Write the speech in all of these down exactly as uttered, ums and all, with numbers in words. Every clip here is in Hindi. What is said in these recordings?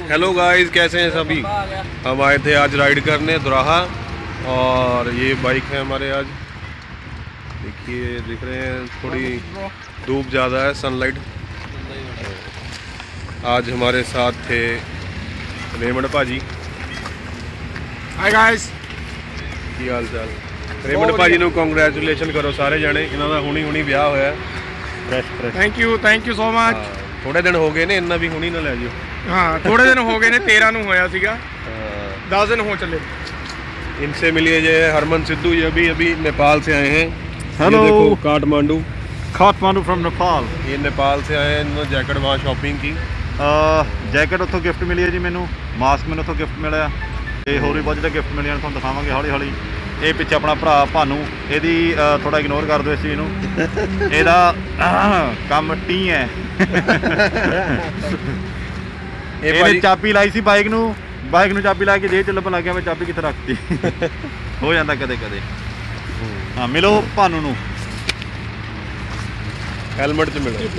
हेलो गाइस, कैसे हैं सभी। हम आए थे आज राइड करने दुराहा और ये बाइक है हमारे। आज देखिए, दिख रहे हैं, थोड़ी धूप ज़्यादा है, सनलाइट। आज हमारे साथ थे रेमंड भाजी। हाय गाइस, की हाल चाल। रेमंड भाजी ਨੂੰ ਕੰਗ੍ਰੈਚੁਲੇਸ਼ਨ करो सारे जने, इन्हों का हुणी हुणी ਵਿਆਹ होया। Fresh fresh thank you thank you so much. थोड़े दिन हो गए ने, इन्ना भी हुणी ना ले जियो। हाँ, थोड़े दिन हो गए ने, तेरह ਨੂੰ ਹੋਇਆ ਸੀਗਾ, दस दिन हो चले। इनसे मिलिए जे हरमन सिद्धू, ये अभी अभी नेपाल से आए हैं। Hello, Kathmandu Kathmandu from Nepal. ये नेपाल से आए हैं, इन्होंने जैकेट वहाँ शॉपिंग की। जैकेट उत्थों गिफ्ट मिली है जी मैनू, मास्क मैनू उत्थों गिफ्ट मिले, ਤੇ ਹੋਰ ਵੀ ਬਹੁਤ ਜਿਹੜੇ ਗਿਫਟ ਮਿਲੇ ਨੇ ਤੁਹਾਨੂੰ ਦਿਖਾਵਾਂਗੇ ਹੌਲੀ ਹੌਲੀ। ਇਹ ਪਿੱਛੇ ਆਪਣਾ ਭਰਾ ਭਾਨੂ, ਇਹਦੀ ਥੋੜਾ ਇਗਨੋਰ ਕਰ ਦਿਓ ਇਸ ਚੀਜ਼ ਨੂੰ, ਇਹਦਾ ਕੰਮ ਟੀ ਹੈ। ਇਹਨੇ ਚਾਬੀ ਲਾਈ ਸੀ ਬਾਈਕ ਨੂੰ, ਬਾਈਕ ਨੂੰ ਚਾਬੀ ਲਾ ਕੇ ਜੇ ਚ ਲੱਭਣ ਲੱਗ ਗਿਆ ਮੈਂ ਚਾਬੀ ਕਿੱਥੇ ਰੱਖਤੀ। ਹੋ ਜਾਂਦਾ ਕਦੇ ਕਦੇ। ਹਾਂ, ਮਿਲੋ ਭਾਨੂ ਨੂੰ, हेलमेट से मिलो।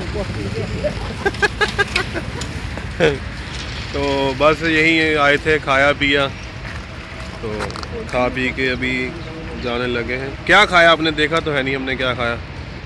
तो बस यही आए थे, खाया पिया, तो खा पी के अभी जाने लगे हैं। क्या खाया आपने? देखा तो है नहीं हमने क्या खाया।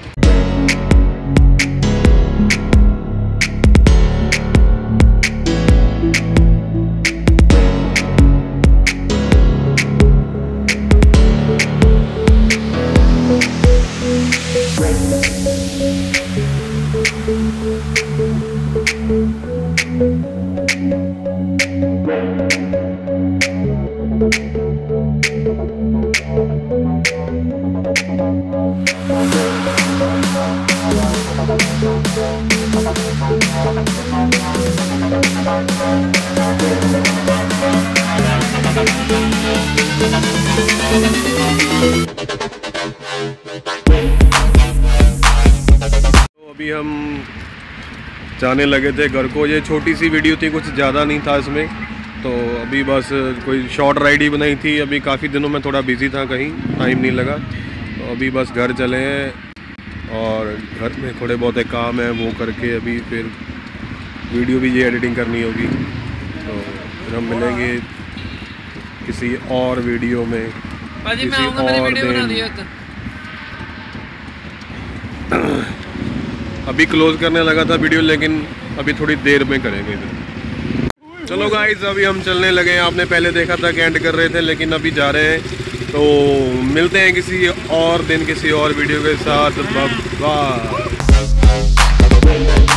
तो अभी हम जाने लगे थे घर को। ये छोटी सी वीडियो थी, कुछ ज़्यादा नहीं था इसमें, तो अभी बस कोई शॉर्ट राइड ही बनाई थी। अभी काफ़ी दिनों में थोड़ा बिजी था, कहीं टाइम नहीं लगा, तो अभी बस घर चले हैं और घर में थोड़े बहुत काम है, वो करके अभी फिर वीडियो भी ये एडिटिंग करनी होगी। तो फिर हम मिलेंगे किसी और वीडियो में, किसी और दिन। अभी क्लोज करने लगा था वीडियो, लेकिन अभी थोड़ी देर में करेंगे इधर। चलो गाइस, अभी हम चलने लगे हैं। आपने पहले देखा था कि एंड कर रहे थे, लेकिन अभी जा रहे हैं। तो मिलते हैं किसी और दिन, किसी और वीडियो के साथ। बाय।